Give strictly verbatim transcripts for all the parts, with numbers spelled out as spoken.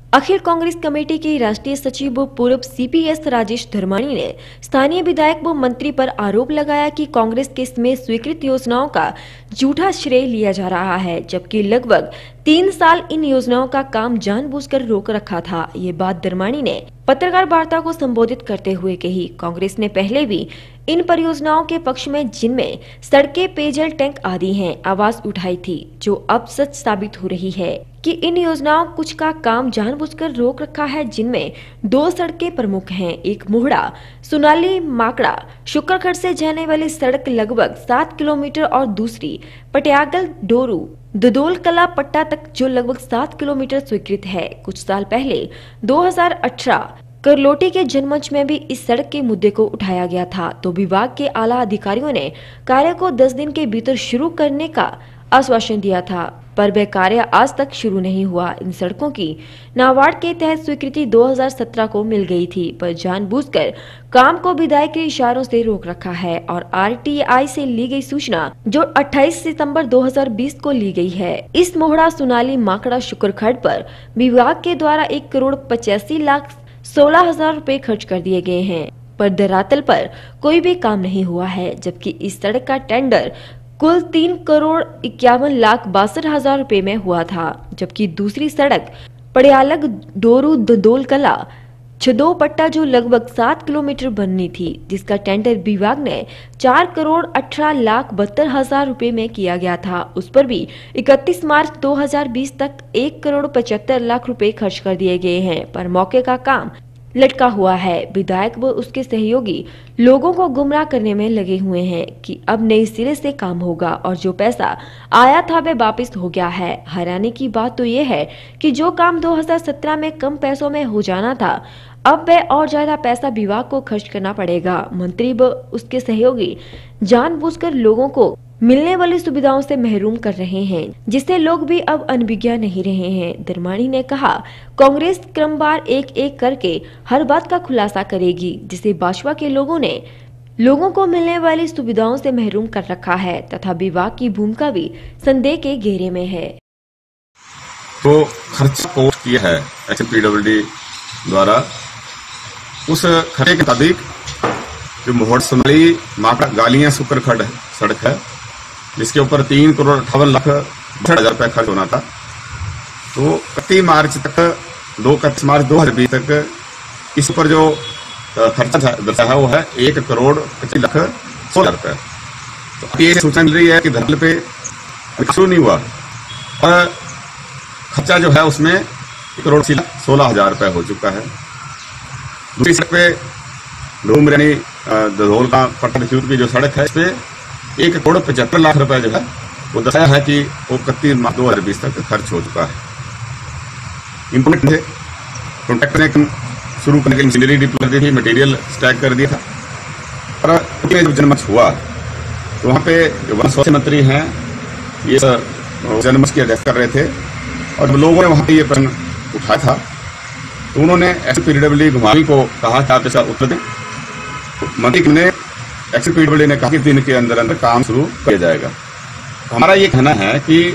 अखिल Congress committee के राष्ट्रीय सचिव व पूर्व सीपीएस राजेश धर्माणी ने स्थानीय विधायक व मंत्री पर आरोप लगाया कि कांग्रेस के में स्वीकृत योजनाओं का झूठा श्रेय लिया जा रहा है, जबकि लगभग तीन साल इन योजनाओं का काम जानबूझकर रोक रखा था। ये बात धर्माणी ने पत्रकार वार्ता को संबोधित करते हुए कही। कांग्रेस ने पहले भी इन परियोजनाओं के पक्ष में, जिनमें सड़कें, पेयजल टैंक आदि हैं, आवाज उठाई थी, जो अब सच साबित हो रही है कि इन योजनाओं कुछ का काम जानबूझकर रोक रखा है, जिनमें दो सड़कें प्रमुख हैं। एक मोहड़ा सुनाली माकड़ा शुक्रखड़ से जाने वाली सड़क लगभग सात किलोमीटर और दूसरी पटियागल डोरू ददोल कला पट्टा तक जो लगभग सात किलोमीटर स्वीकृत है। कुछ साल पहले दो हज़ार अठारह करलोटी के जनमंच में भी इस सड़क के मुद्दे को उठाया गया था, तो विभाग के आला अधिकारियों ने कार्य को दस दिन के भीतर शुरू करने का आश्वासन दिया था, पर वह कार्य आज तक शुरू नहीं हुआ। इन सड़कों की नाबार्ड के तहत स्वीकृति दो हज़ार सत्रह को मिल गई थी, पर जानबूझकर काम को विधायक के इशारों से रोक रखा है और आरटीआई से ली गई सूचना जो अट्ठाईस सितंबर दो हज़ार बीस को ली गई है। इस मोहड़ा सुनाली माकड़ा शुक्रखड़ पर विभाग के द्वारा एक करोड़ पचासी लाख सोलह हजार रूपए खर्च कर दिए गए हैं, पर धरातल पर कोई भी काम नहीं हुआ है, जबकि इस सड़क का टेंडर कुल तीन करोड़ इक्यावन लाख बासठ हजार रूपए में हुआ था, जबकि दूसरी सड़क पड़ियालग डोरू ददोल कला छदो पट्टा जो लगभग सात किलोमीटर बननी थी, जिसका टेंडर विभाग ने चार करोड़ अठारह लाख बहत्तर हजार रूपए में किया गया था, उस पर भी इकतीस मार्च दो हज़ार बीस तक एक करोड़ पचहत्तर लाख रुपए खर्च कर दिए गए हैं, पर मौके का काम लटका हुआ है। विधायक व उसके सहयोगी लोगों को गुमराह करने में लगे हुए हैं कि अब नए सिरे से काम होगा और जो पैसा आया था वह वापस हो गया है। हैरानी की बात तो यह है कि जो काम दो हज़ार सत्रह में कम पैसों में हो जाना था, अब वह और ज्यादा पैसा विभाग को खर्च करना पड़ेगा। मंत्री व उसके सहयोगी जानबूझकर लोगों को मिलने वाली सुविधाओं से महरूम कर रहे हैं, जिससे लोग भी अब अनभिज्ञ नहीं रहे हैं। धर्माणी ने कहा, कांग्रेस क्रमवार एक एक करके हर बात का खुलासा करेगी, जिसे भाजपा के लोगों ने लोगों को मिलने वाली सुविधाओं से महरूम कर रखा है तथा विभाग की भूमिका भी संदेह के घेरे में है। तो खर्च पोस्ट किया है एचपीडब्ल्यूडी द्वारा, उस खर्चे के मुताबिक जो मोहड़ सुनाली माकड़ा गालियां शुक्रखड़ सड़क है, जिसके ऊपर तीन करोड़ अट्ठावन लाख बासठ हजार रुपया खर्च होना था, तो इकतीस मार्च तक दो इकतीस मार्च दो हजार बीस तक इस पर जो खर्चा दर्शाया वो है एक करोड़ पच्चीस लाख सोलह रुपए। तो ये सूचना मिल रही है कि धरल पे शुरू नहीं हुआ और खर्चा जो है उसमें एक करोड़ सोलह हजार रुपए हो चुका है। दूसरी सड़क पे डूमरेनी ददोल का पट्टा की जो सड़क है, इस पे एक करोड़ पचहत्तर लाख रुपए जो है वो दर्शाया है कि वो इकतीस मार्च दो हजार बीस तक खर्च हो चुका है। इम्पोर्टेंट है, कॉन्ट्रैक्टर ने शुरू करने के लिए मशीनरी डिप्लो कर दी थी, मटेरियल स्टैक कर दिया था, और जब जनमंच हुआ तो वहाँ पे वन स्वास्थ्य मंत्री हैं, ये जनमंच की अध्यक्षता कर रहे थे, और लोगों ने वहाँ पे ये प्रश्न उठाया था, तो उन्होंने एचपीडब्ल्यूडी घुमावी को कहा कि आप इसका उत्तर दें। मंत्री ने एचपीडब्ल्यूडी ने कहा कि दिन के अंदर अंदर काम शुरू किया जाएगा। तो हमारा ये कहना है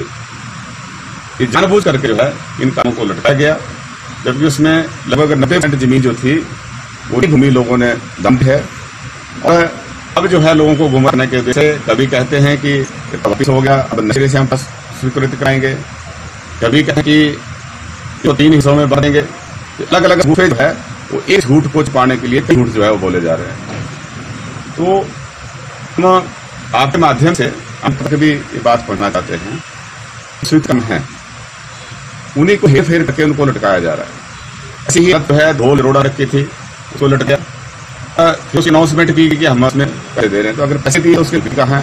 कि जानबूझ करके जो है इन कामों को लटकाया गया, जबकि उसमें लगभग नब्बे परसेंट जमीन जो थी वो भूमि लोगों ने दम है, और अब जो है लोगों को गुमराह करने के वजह से कभी कहते हैं कि वापिस हो गया, अब नशे से हम पास स्वीकृत कराएंगे, कभी कहते हैं कि जो तीन हिस्सों में बांटेंगे, अलग अलग गुफे जो है वो एक झूठ को छुपाने के लिए झूठ जो है वो बोले जा रहे हैं। तो हम आपके माध्यम से हम तक भी ये बात पढ़ना चाहते हैं, स्वीकृत कम है उन्हीं को हेर फेर करके उनको लटकाया जा रहा है। ऐसी ही जो है धोल रोड़ा रखी थी उसको लट गया, जो अनाउंसमेंट की कि हम उसमें पैसे दे रहे हैं, तो अगर पैसे दिए उसके कहाँ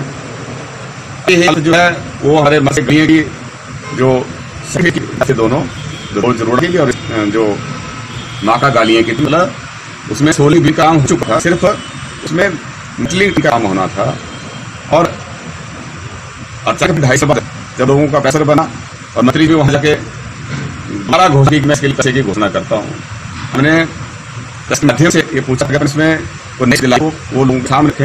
है जो है वो हमारे मसे गलियां की जो सही दोनों धोल रोड़ा की और जो माका गालियां की, मतलब उसमें सोली भी काम हो चुका था, सिर्फ उसमें मछली का काम होना था। और अचानक ढाई सौ जब लोगों का पैसा बना और मंत्री भी वहां जाके दोबारा घोषणा की मैं इसके पैसे की घोषणा करता हूँ, हमने इसके माध्यम से ये पूछा कि इसमें वो नेक्स्ट दिला वो लोग सामने रखें,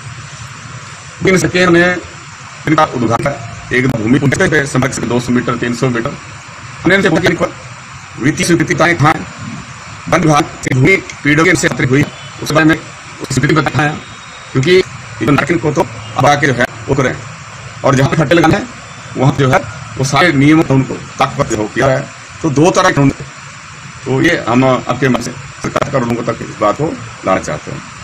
लेकिन सकें ने इनका उद्घाटन एक भूमि संपर्क से दो सौ मीटर तीन सौ मीटर हमने वित्तीय स्वीकृतिताएं कहाँ है, वन विभाग से भूमि पीडब्ल्यूडी से एकत्रित हुई उसके बारे में उसकी स्वीकृति बताया, क्योंकि नागरिक को तो अब आके जो है वो करें, और जहाँ पे खट्टे लगाना है वहाँ जो है वो सारे नियमों उनको ताकत हो किया है। तो दो तरह के, तो ये हम आपके मन से सरकार का लोगों तक इस बात को लाना चाहते हैं।